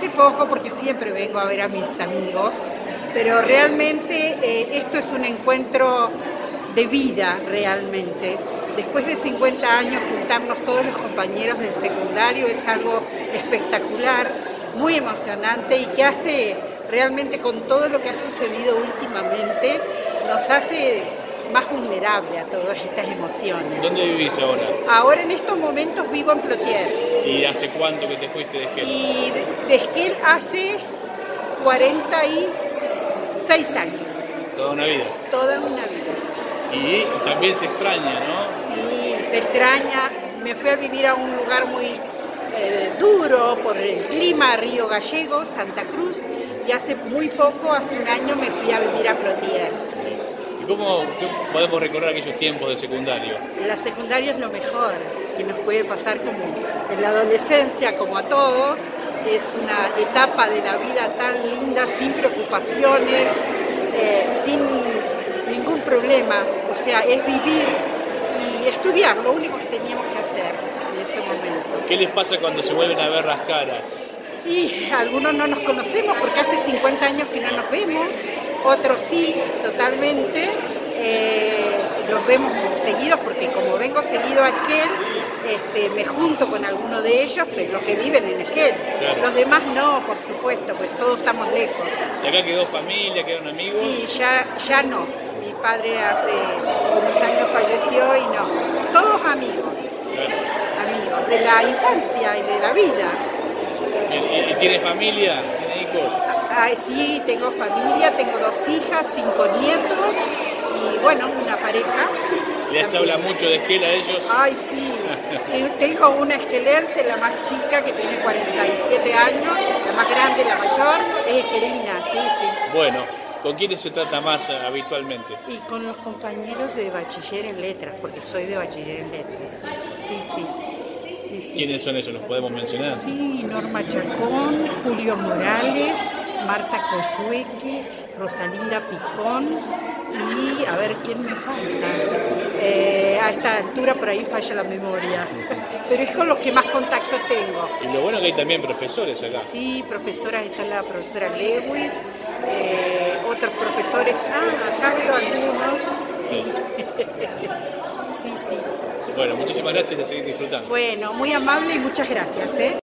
hace poco, porque siempre vengo a ver a mis amigos, pero realmente esto es un encuentro de vida realmente. Después de 50 años juntarnos todos los compañeros del secundario es algo espectacular, muy emocionante y que hace realmente con todo lo que ha sucedido últimamente, nos hace más vulnerable a todas estas emociones. ¿Dónde vivís ahora? Ahora en estos momentos vivo en Plotier. ¿Y hace cuánto que te fuiste de Esquel? Y de Esquel hace 46 años. Toda una vida. Toda una vida. Y también se extraña, ¿no? Sí, se extraña. Me fui a vivir a un lugar muy duro por el clima, Río Gallegos, Santa Cruz, y hace muy poco, hace un año, me fui a vivir a Plotier. ¿Y cómo podemos recordar aquellos tiempos de secundario? La secundaria es lo mejor que nos puede pasar como en la adolescencia, como a todos. Es una etapa de la vida tan linda, sin preocupaciones, sin ningún problema. O sea, es vivir y estudiar, lo único que teníamos que hacer en ese momento. ¿Qué les pasa cuando se vuelven a ver las caras? Y algunos no nos conocemos porque hace 50 años que no nos vemos, otros sí, totalmente. Los vemos seguidos porque como vengo seguido a Esquel, me junto con algunos de ellos, pero los que viven en Esquel. Claro. Los demás no, por supuesto, pues todos estamos lejos. ¿Y acá quedó familia, quedaron amigos? Sí, ya no. Mi padre hace unos años falleció y no. Todos amigos, Claro. amigos de la infancia y de la vida. ¿Y tiene familia? ¿Tiene hijos? Sí, tengo familia, tengo 2 hijas, 5 nietos y bueno, una pareja. ¿Les también. habla mucho de Esquel a ellos? Ay, sí. Tengo una esquelense, la más chica, que tiene 47 años, la más grande, la mayor, es esquelina, sí, sí. Bueno, ¿con quiénes se trata más habitualmente? Y con los compañeros de bachiller en letras, porque soy de bachiller en letras. Sí, sí. Sí, sí. ¿Quiénes son ellos? ¿Los podemos mencionar? Sí, Norma Chacón, Julio Morales, Marta Coyueque, Rosalinda Picón y a ver quién me falta. A esta altura por ahí falla la memoria, pero es con los que más contacto tengo. Y lo bueno es que hay también profesores acá. Sí, profesoras, está la profesora Lewis, otros profesores, acá veo algunos, sí. Sí, sí. Bueno, muchísimas gracias y a seguir disfrutando. Bueno, muy amable y muchas gracias, ¿eh?